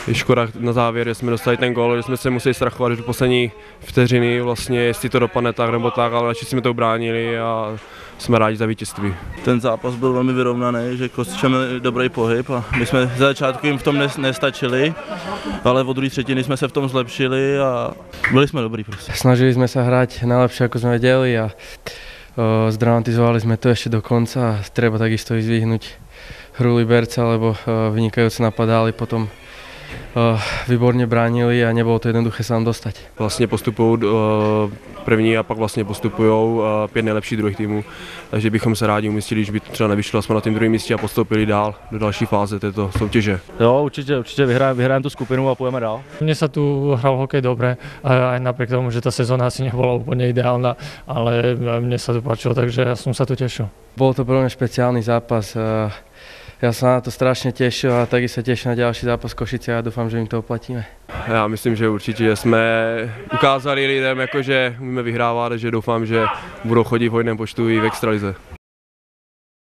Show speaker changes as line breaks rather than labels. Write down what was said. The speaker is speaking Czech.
Je škoda na závěr, že jsme dostali ten gól, že jsme se museli strachovat do poslední vteřiny, vlastně jestli to dopadne tak nebo tak, ale radši jsme to ubránili a jsme rádi za vítězství.
Ten zápas byl velmi vyrovnaný, že Kostřice měli dobrý pohyb a my jsme za začátku jim v tom nestačili, ale od druhé třetiny jsme se v tom zlepšili a byli jsme dobrý prostě.
Snažili jsme se hrať najlepšie, ako sme vedeli a zdramatizovali sme to ešte do konca a treba takisto vyzdvihnúť hru Liberca, lebo vynikajúco napadali, potom výborně bránili a nebylo to jednoduché se nám dostat.
Vlastně postupují první a pak vlastně postupují 5 nejlepších druhých týmů, takže bychom se rádi umístili, když by třeba nevyšlo, jsme na tom druhém místě a postoupili dál do další fáze této soutěže.
Jo, určitě vyhrajeme tu skupinu a půjdeme dál.
Mne sa tu hral hokej dobre, aj napriek tomu, že tá sezóna asi nebola úplne ideálna, ale mne sa tu páčilo, takže ja som sa tu tešil.
Bol to pre mňa špeciálny zápas. Já se na to strašně těšil a taky se těším na další zápas Košice a doufám, že jim to oplatíme.
Já myslím, že určitě jsme ukázali lidem, že umíme vyhrávat, že doufám, že budou chodit v hojném počtu i v extralize.